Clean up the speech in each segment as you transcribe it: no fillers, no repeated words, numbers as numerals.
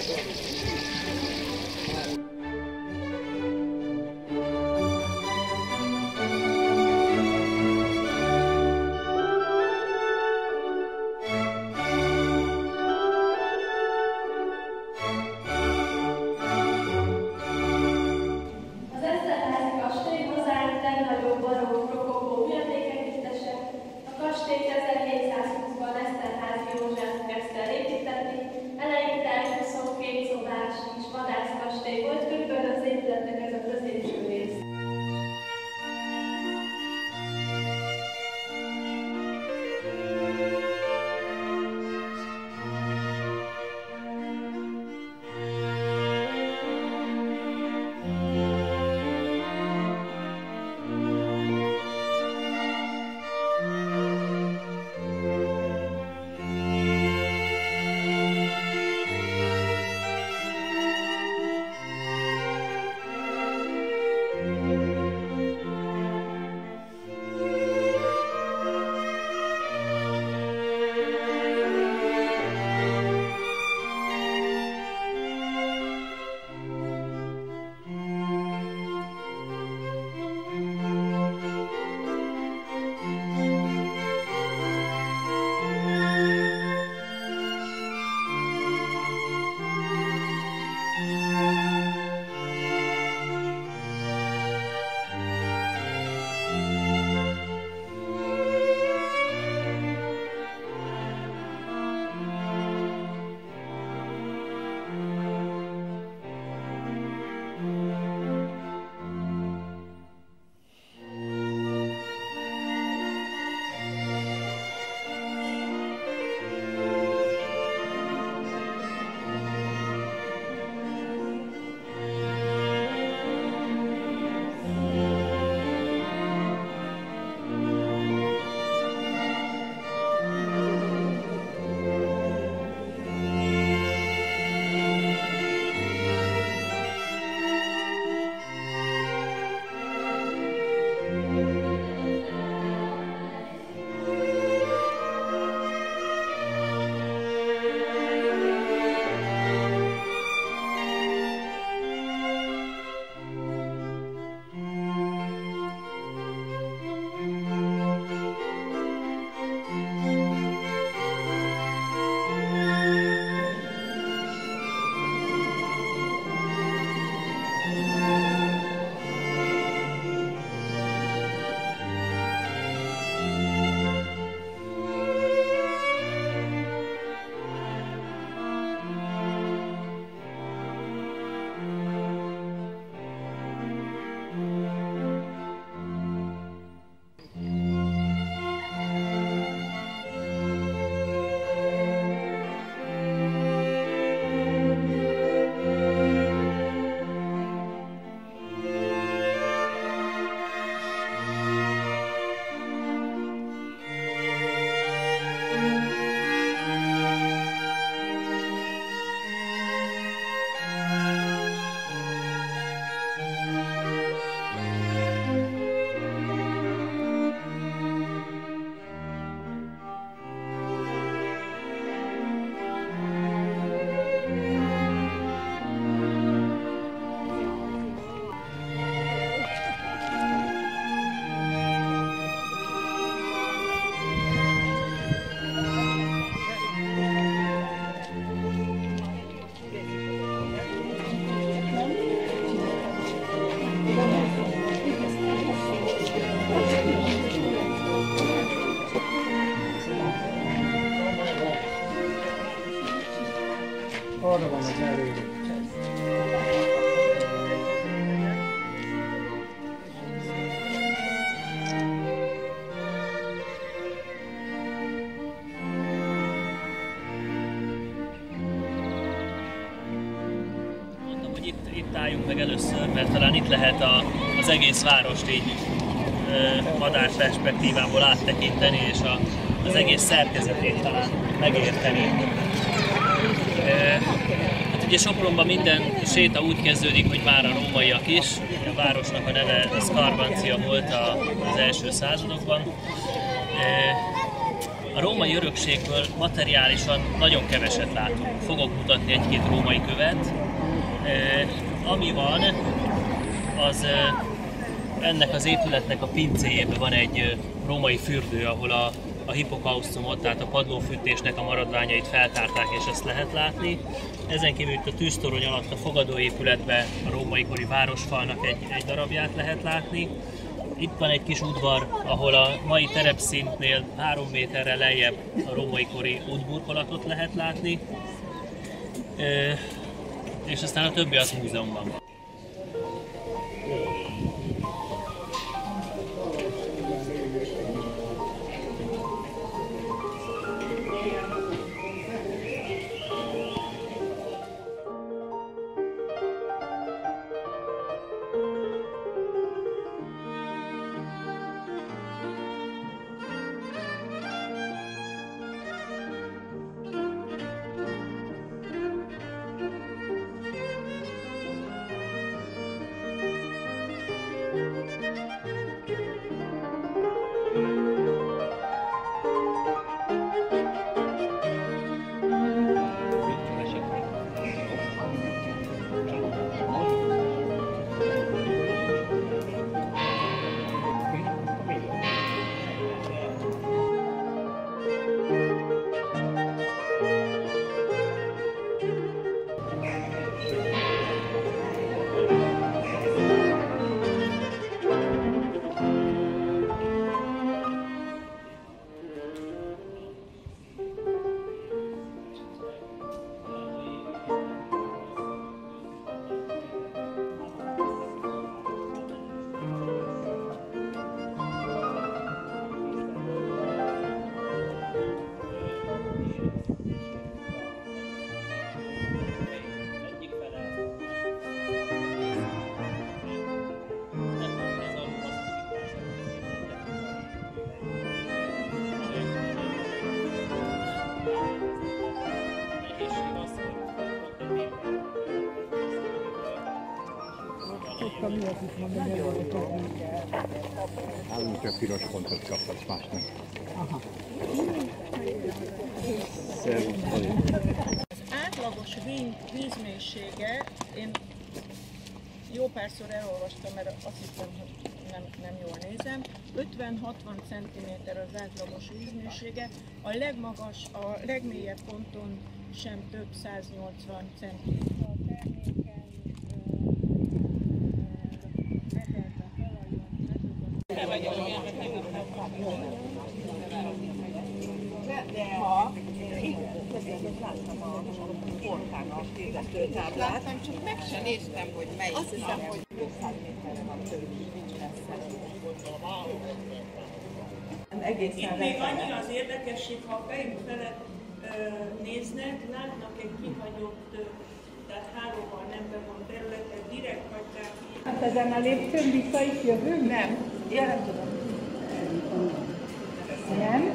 Arra van az elég. Mondom, hogy itt álljunk meg először, mert talán itt lehet az egész várost így madárperspektívából áttekinteni, és az egész szerkezetét talán megérteni. Hát ugye Sopronban minden séta úgy kezdődik, hogy már a rómaiak is. A városnak a neve Scarbantia volt az első századokban. A római örökségből materiálisan nagyon keveset látunk. Fogok mutatni egy-két római követ. Ami van, az ennek az épületnek a pincéjében van egy római fürdő, ahol a hippokausztumot, tehát a padlófűtésnek a maradványait feltárták, és ezt lehet látni. Ezen kívül itt a tűztorony alatt a fogadóépületben a római kori városfalnak egy darabját lehet látni. Itt van egy kis udvar, ahol a mai terepszintnél 3 méterrel lejjebb a római kori útburkolatot lehet látni. És aztán a többi az múzeumban van. Állunk, a piros pontot kaphatsz másnak. Az átlagos vízmélysége, én jó párszor elolvastam, mert azt hiszem, hogy nem jól nézem, 50-60 cm az átlagos vízmélysége, a legmélyebb ponton sem több 180 cm. Láttam a portának illetőtáblát. Láttam, csak meg sem néztem, hogy melyik. Azt hiszem, hogy 500 méterre van tőlük, nincs messze. Itt még annyi az érdekesség, ha a fejünk felett néznek, látnak egy kihagyott, tehát hálóval nem bevont területet, direkt hagyták ki. Hát ezen a lépcsőn vissza is jövünk? Nem, én nem tudom. Nem?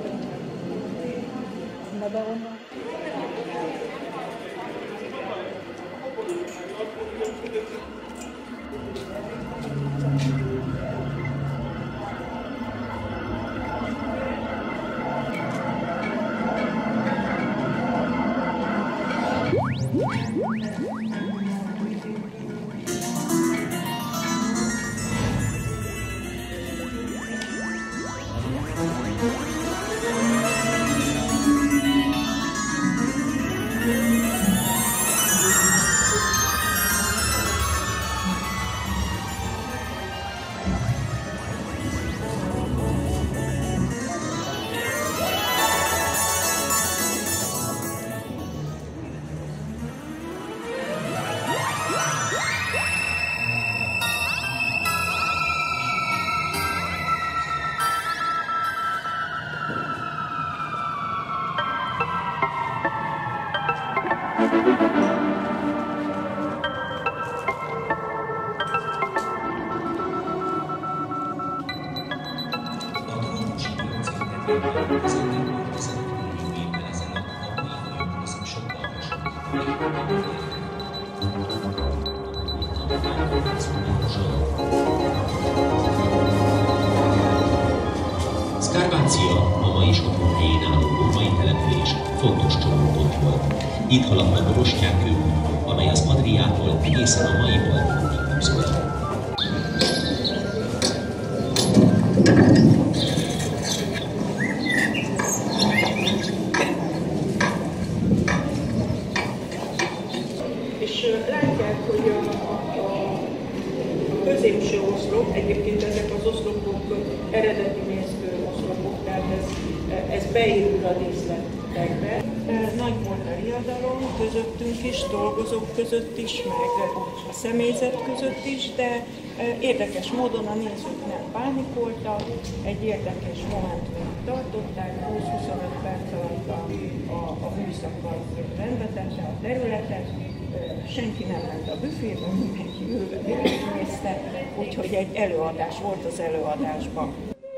Na de onnan. Szármácia, a mai Sopron helyén álló római település fontos csomópont volt. Itt haladt meg a Borostyán-kő, amely az Adriától egészen a mai Balkánig húzódott. És látják, hogy a középső oszlop, egyébként ezek az oszlopok eredeti mészkő oszlopok, tehát ez beépül a díszletekbe. Nagy volt a riadalom, közöttünk is, dolgozók között is, meg a személyzet között is, de érdekes módon a nézők nem pánikoltak, egy érdekes momentumig tartották, 20-25 perc alatt a műszak rendbe tette a területet, senki nem ment a büfébe, mindenki ülve nézte, úgyhogy egy előadás volt az előadásban.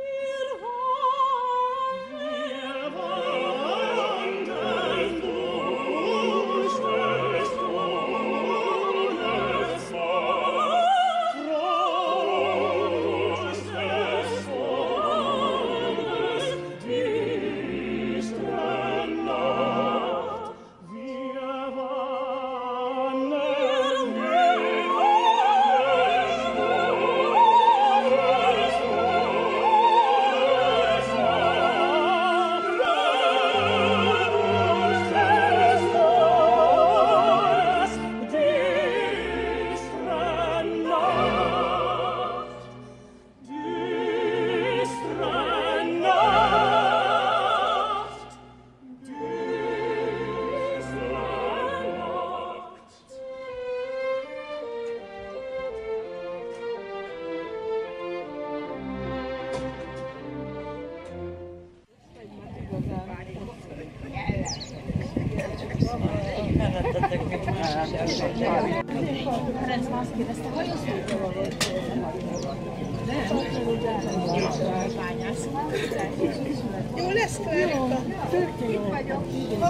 Jó lesz, Klárika? Itt vagyok.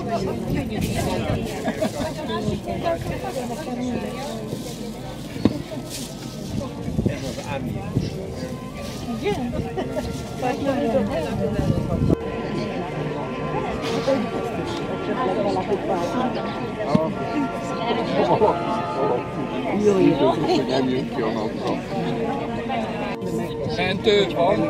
Ez az Ami. Igen? Jó, jó. Hogy nem jön ki a napra. Mentő van.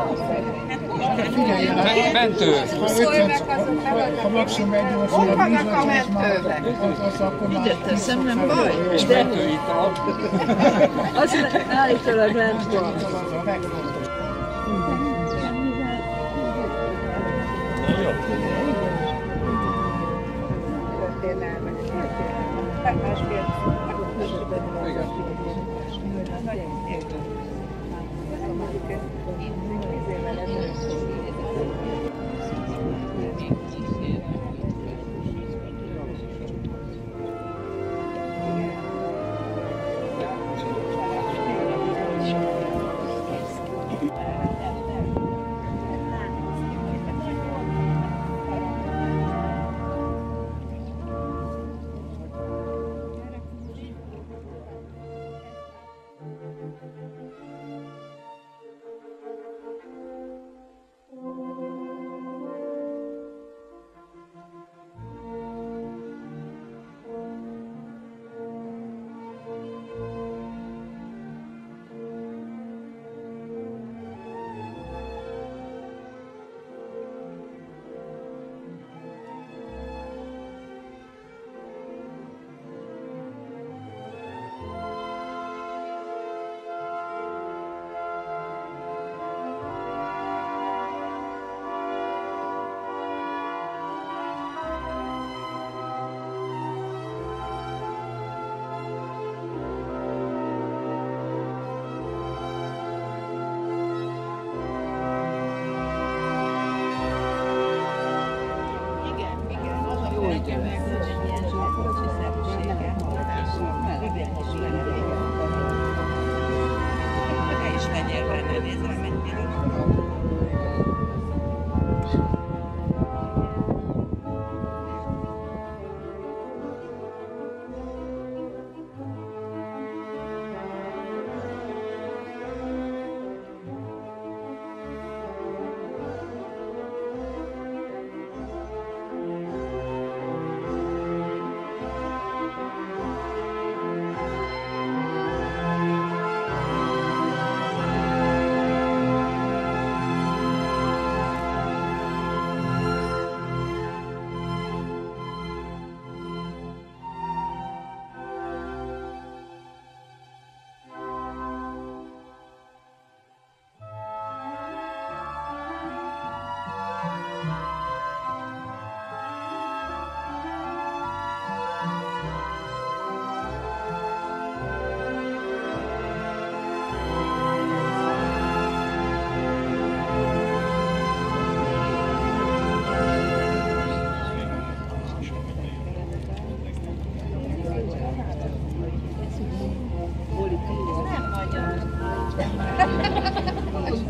Mentő. Ha maximum egy óra, Hol vannak a mentőbe? Ide teszem, nem baj. És mentőital. Az állítólag lent van.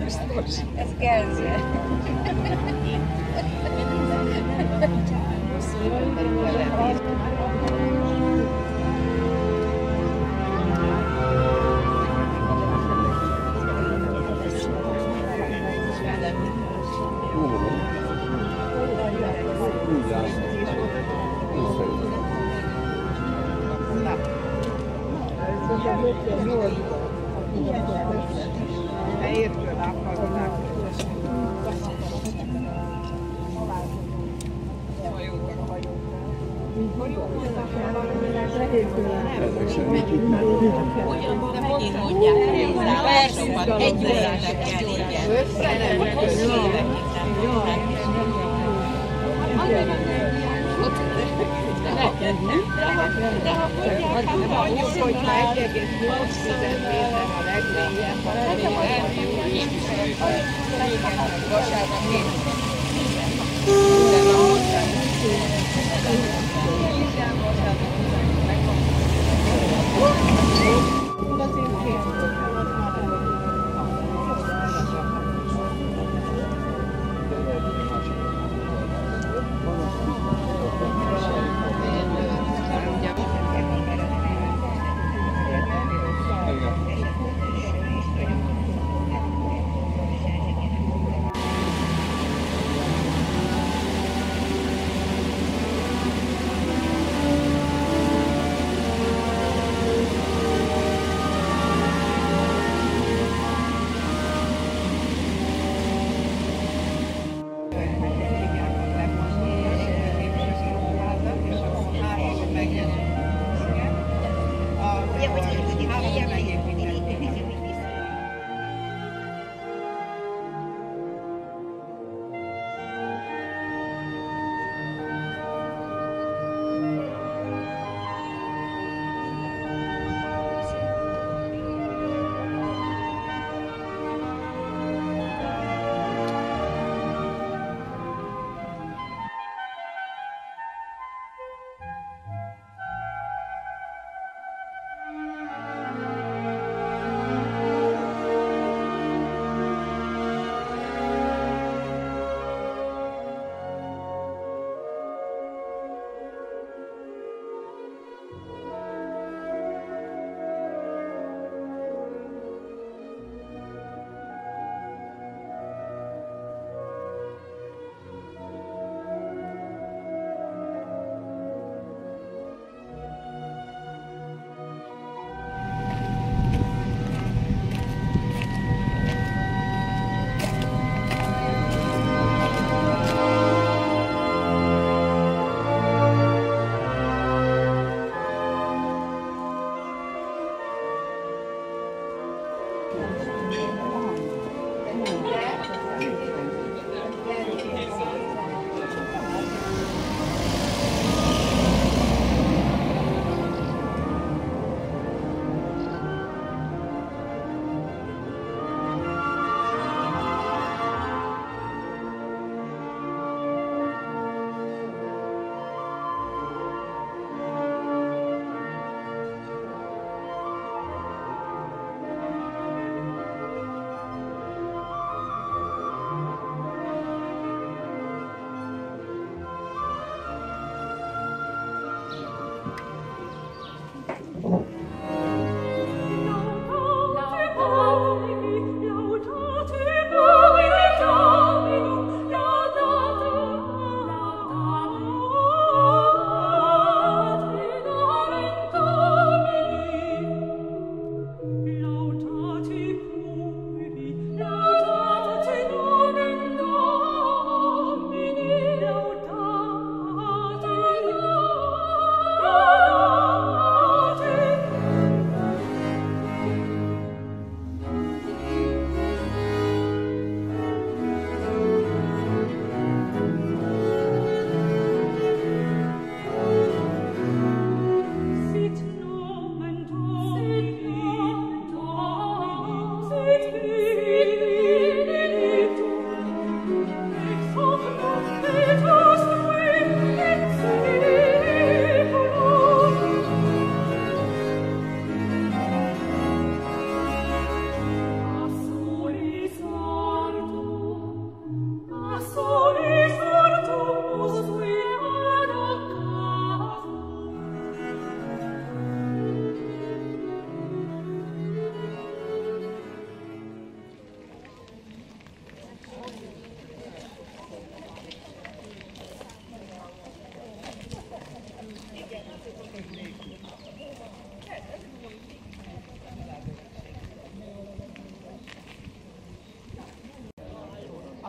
Ez Gelze. Persze, egy órának kell, igen. De ha tudják, mondjuk, hogy 1,8 méter a legmélyebb, vasárnap én.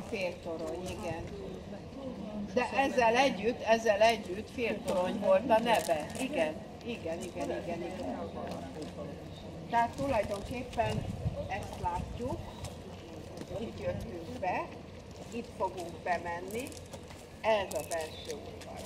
Féltorony, igen. De ezzel együtt Féltorony volt a neve. Igen. Tehát tulajdonképpen ezt látjuk, itt jöttünk be, itt fogunk bemenni, ez a belső udvara.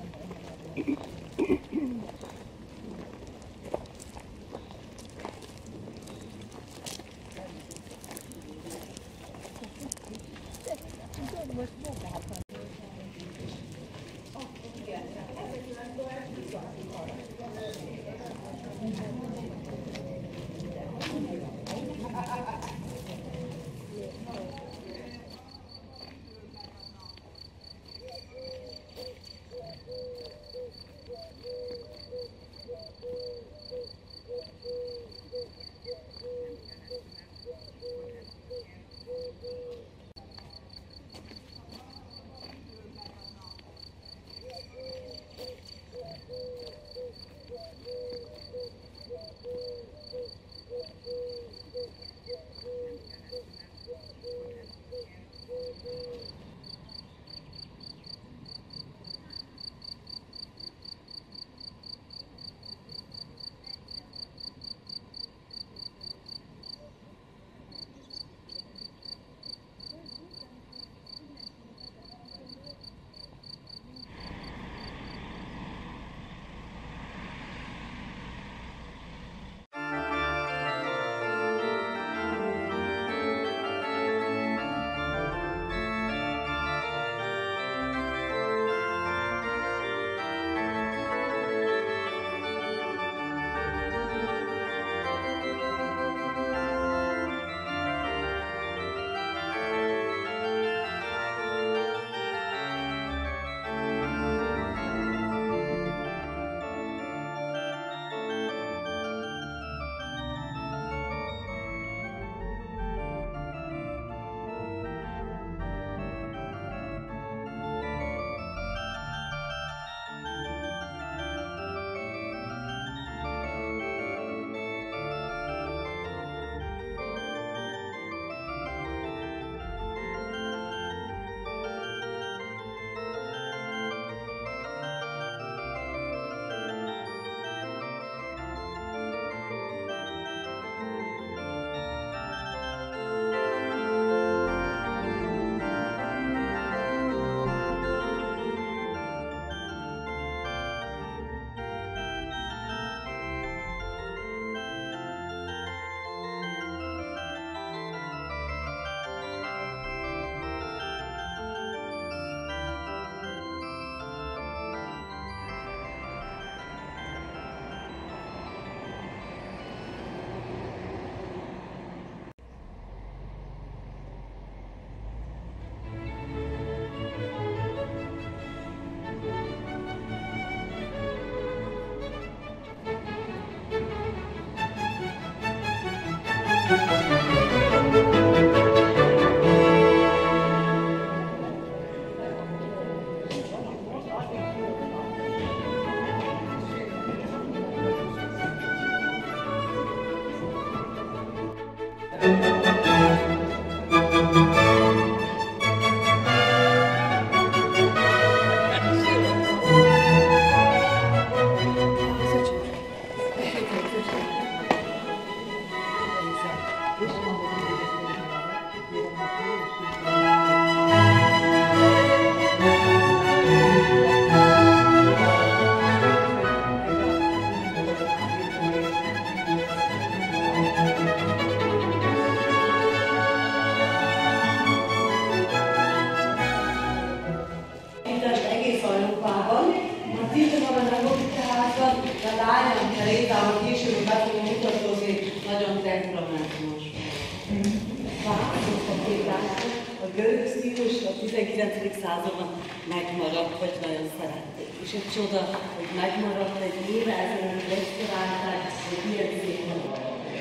A görög stílus a 19. században megmaradt, vagy nagyon szerették. És egy csoda, hogy megmaradt, egy éve ezelőtt restaurálták, hogy ilyen szép van.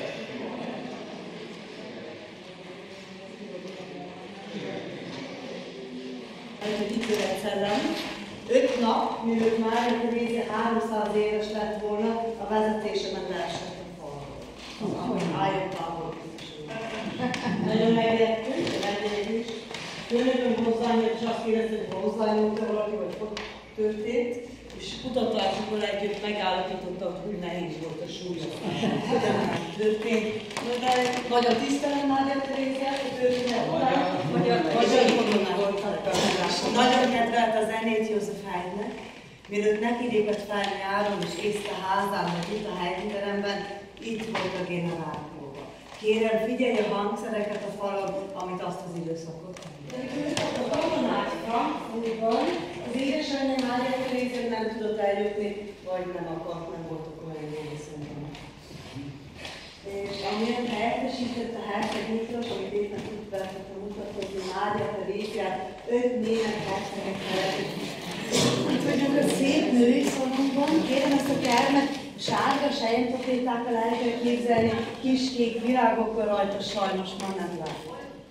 Egy ítéletszelem. 5 nap, mielőtt már a része 300 éves lett volna, a vezetésemen leesett a falról. Álljon távol. Nagyon megértünk, a vendégek is. Jönnek hozzányúlt, és azt kérdezték, hogy hozzányúlt-e valaki, vagy hogy történt, és kutatásokkal együtt megállapította, hogy nehéz volt a súlyos. Nem történt. De nagyon tisztelem Mária Teréziát, a történet után, magyar koronát volt. Nagyon kedvelt a zenét József Haydnnek. Mielőtt neki lépett fel nyáron és észte házán, vagy itt a helyteremben, itt volt a generációban. Kérem, figyelj a hangszereket a falon, amit azt az időszakot a katonák Frankfurtban, az édesanyja Mária Terézia nem tudott eljutni, vagy nem akart, nem voltak olyan jó viszonyban. És amilyen helyettesítette Herceg Miklós, amit éppen itt belettem mutatkozni, Mária Teréziát 5 német herceget helyettesített. Vagyunk a szép női szalunkban, kérem ezt a termet sárga sejemtapétákkal el kell képzelni, kis-kék virágokkal rajta, sajnos ma nem látom.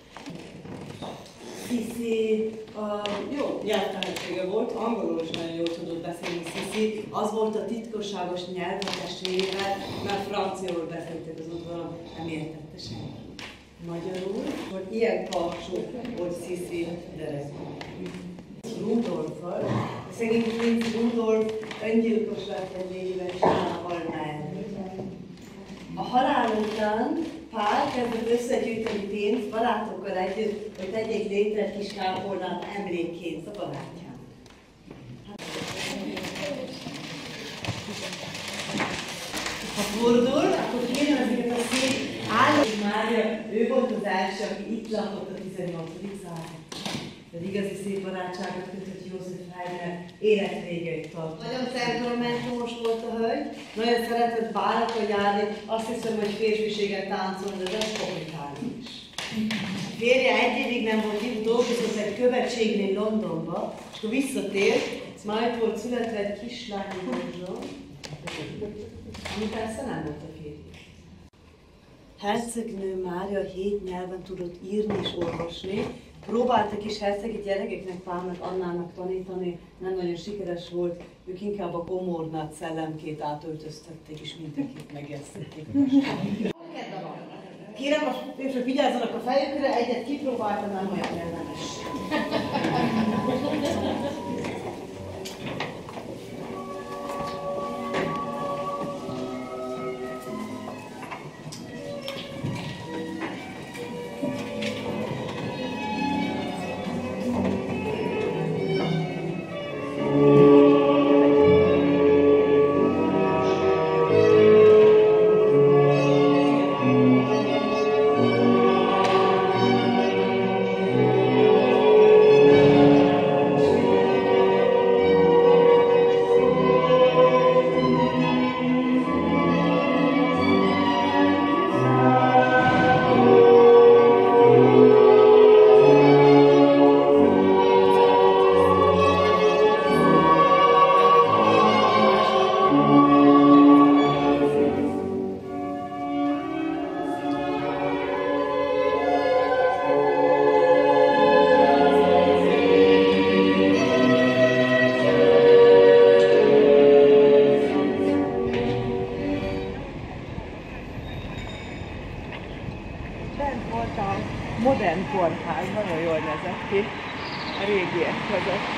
Sisi jó nyelvtehetsége volt, angolul is nagyon jól tudott beszélni Sisi. Az volt a titkosságos nyelv a testvérével, mert franciául beszéltek az udvaron, nem értette senki. Magyarul, hogy ilyen karcsú volt Sisi derekben. Rudolffal, szegény princ Rudolf öngyilkos lett egy végében, és hal meg. A halál után Pál kezdett összegyűjteni pénzt barátokkal együtt, hogy tegyék létre egy kis kápolnát emlékként a barátján. Ha fordul, akkor kérem ezeket a szép állami Mária, ő volt az első, aki itt lakott a 18. században. Az igazi szép barátságot kötött József Haydn életvégéig tart. Nagyon temperamentumos volt a hölgy, nagyon szeretett bálokra járni, azt hiszem, hogy férfiséget táncolni, de ez komplikálni is. A férje egy évig nem volt itt, dolgozott egy követségnél Londonba, és akkor visszatért, majd volt születve egy kislány Morzson, ami persze nem volt a férje. Hercegnő Mária 7 nyelven tudott írni és olvasni, próbáltak is hercegi gyerekeknek, Pálnak, Annának tanítani, nem nagyon sikeres volt, ők inkább a komornát szellemkét átöltöztették, és mindenkit megjesztették. Kérem, hogy vigyázzanak a fejükre, egyet kipróbáltam, nem olyan kellemes. Modern kórház, nagyon jól nézett ki a régiek között.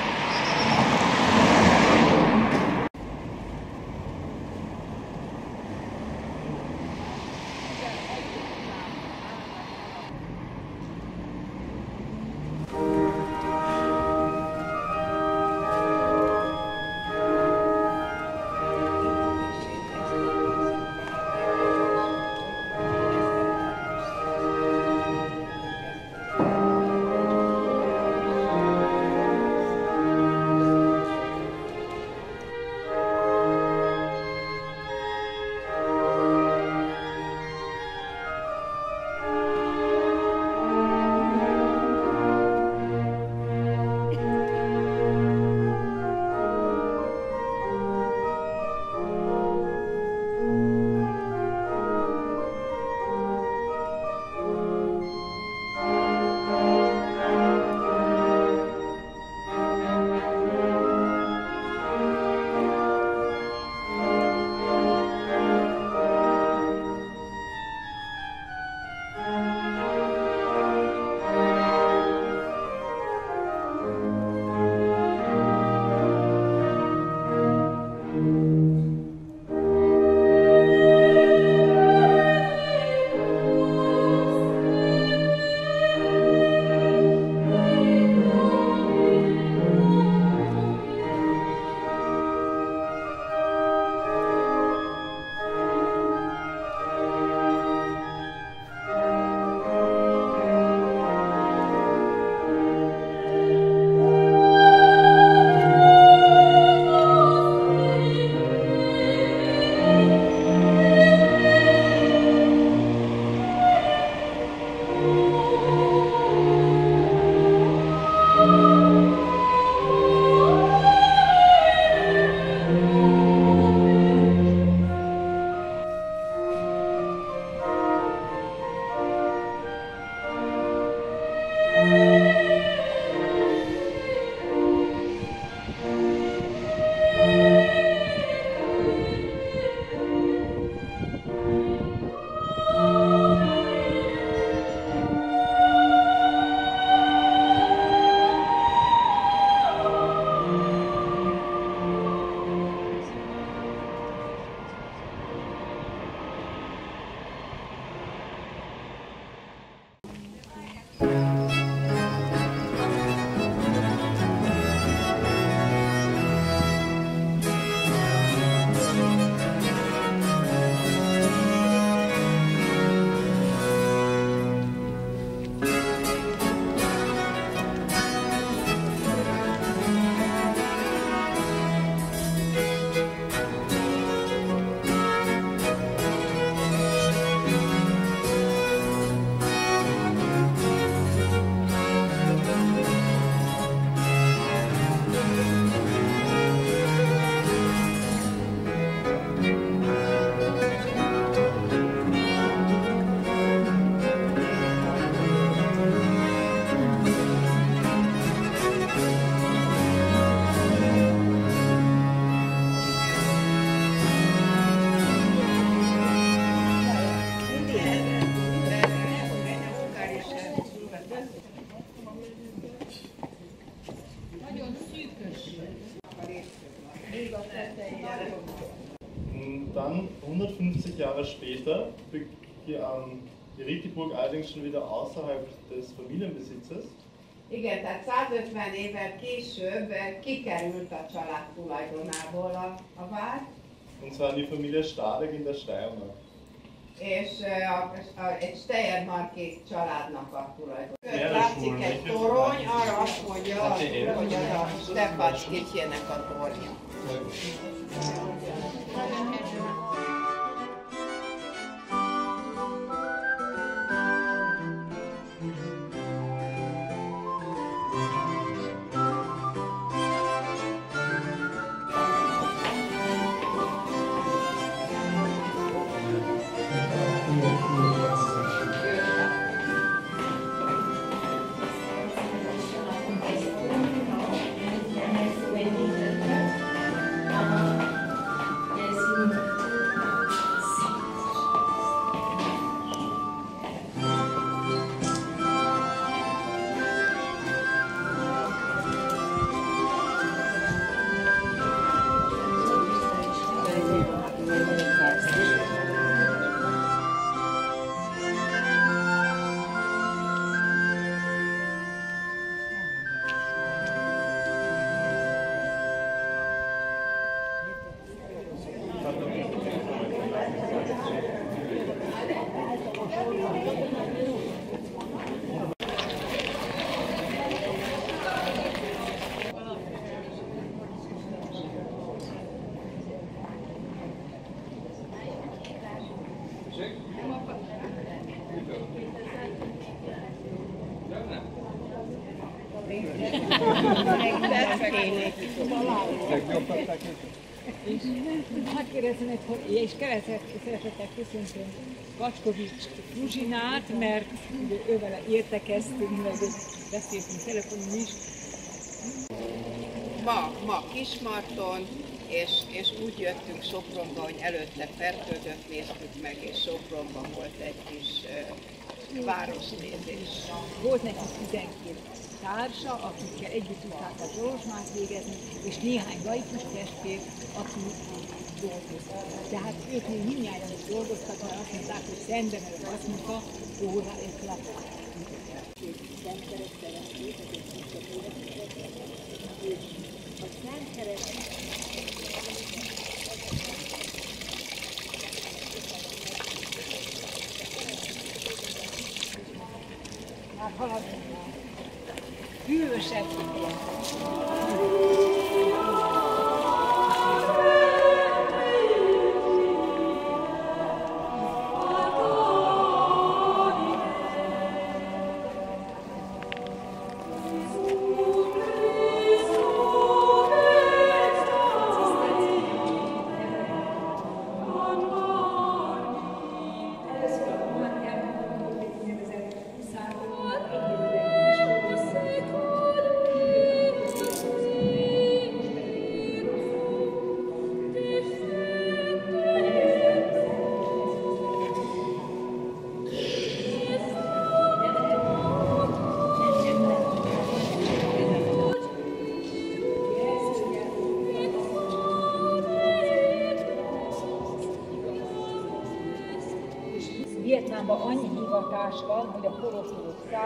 Jahre später die Ritiburg allerdings schon wieder außerhalb des Familienbesitzes. Igen, tehát 150 évvel később kikerült a család tulajdonából a vár. Und zwar in die Familie Stadek in der Steiermark. És egy steiermarki családnak a tulajdon. Látszik egy torony, arra azt mondja, hogy az a Stefac Kitjének a tornya. Hadd kérdezzem és szeretettel köszöntöm Gacskovics Fruzsinát, mert ővele értekeztünk, meg beszéltünk telefonon is. Ma Kismarton, és úgy jöttünk Sopronba, hogy előtte Fertődöt néztük meg, és Sopronban volt egy kis városnézés. Volt neki 12 társa, akikkel együtt tudták a Zsolozsmát végezni, és néhány laikus testvér, aki dolgoztak. Tehát ők még mindjárt dolgoztak, mert azt mondták, hogy szemben ez azt mondta, óra és lapot. A Szentkereszt már haladunk már. Hűvösebb. Vietnámban annyi hivatás van, hogy a poroszlók 180-150-200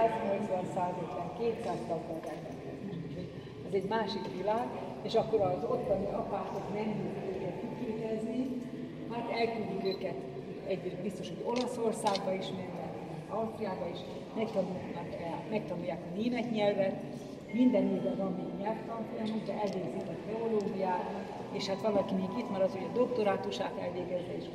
taggal rendelkeznek. Ez egy másik világ, és akkor az ottani apátok nem tudják őket kiképezni, hát elküldik őket egyrészt biztos, hogy Olaszországba is mennek, Ausztriába is, megtanulják a német nyelvet, minden évben van még nyelvtanfolyam, de elvégzik a teológiát, és hát valaki még itt marad, hogy a doktorátusát elvégezze, és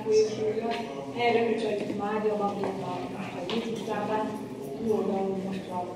folyosója. Erre ücsöljük Mária Magdolna a YouTube táblán, túloldalon most van.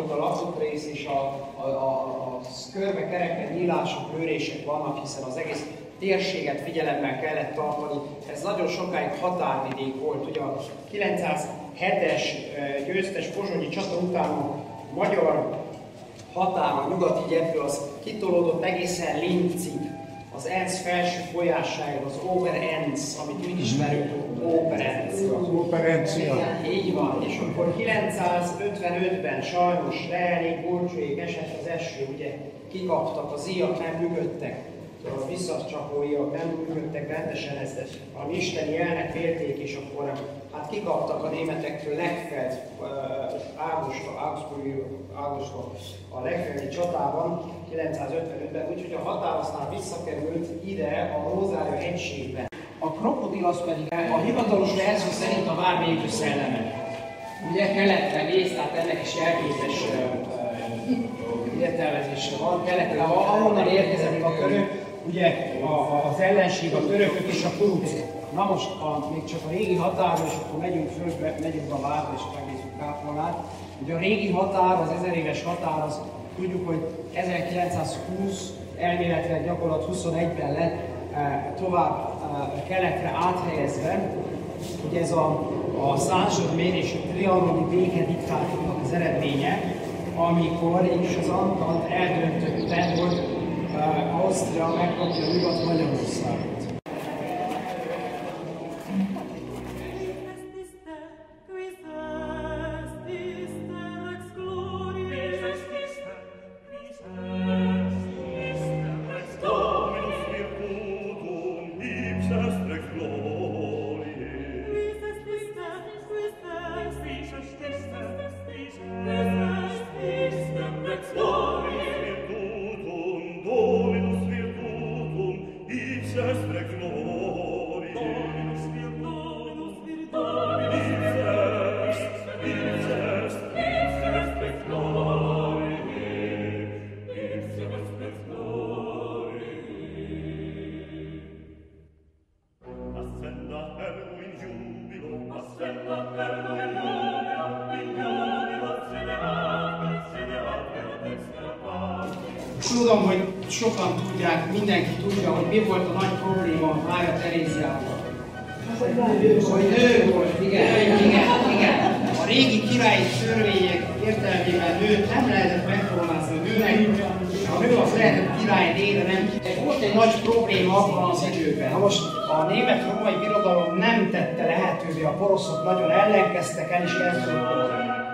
a lakott rész és a körbe kereken nyílások, lőrések vannak, hiszen az egész térséget figyelemmel kellett tartani. Ez nagyon sokáig határvidék volt. Ugye a 907-es győztes pozsonyi csata után a magyar határ, a nyugati gyeplő az kitolódott egészen Linzig, az Enz felső folyásáig, az Oberenz, amit úgy ismerünk, Oberenz. Így van, és akkor 955-ben sajnos Lehelék, Borcsóék esett az eső, ugye kikaptak, az íjak nem működtek, a visszacsapó íjak nem működtek rendesen, ezt valami isteni jelnek vélték, és akkor hát kikaptak a németektől Legfeld, Ágoston a Legfeldi csatában 955-ben, úgyhogy a határ aztán visszakerült ide a Rózária hegységbe. A krokodil az pedig a hivatalos verzió szerint a vármegyő szelleme. Ugye keletre néz, tehát ennek is elkétes értelmezése van. Keletre, ahonnan érkezik a török, ugye az ellenség, a törökök és a kurucok. Na most még csak a régi határon, és akkor megyünk föl, megyünk a várba, és megnézzük Kápolnát. Ugye a régi határ, az 1000 éves határ, az tudjuk, hogy 1920, elméletileg gyakorlat 21-ben lett tovább keletre áthelyezve. Ugye ez a századmérésű trianoni békediktátumnak az eredménye, amikor is az Antant eldöntötte, hogy Ausztria megkapja Nyugat-Magyarországot. Tudom, hogy sokan tudják, mindenki tudja, hogy mi volt a nagy probléma Mária Teréziával. Hogy nő volt, igen. A régi királyi törvények értelmében nőt nem lehetett megformázni a nőnek, a nő az lehetett királyné, de nem. Volt egy nagy probléma abban az időben. Na most a német-római birodalom nem tette lehetővé, a poroszok nagyon ellenkeztek, el is kezdődött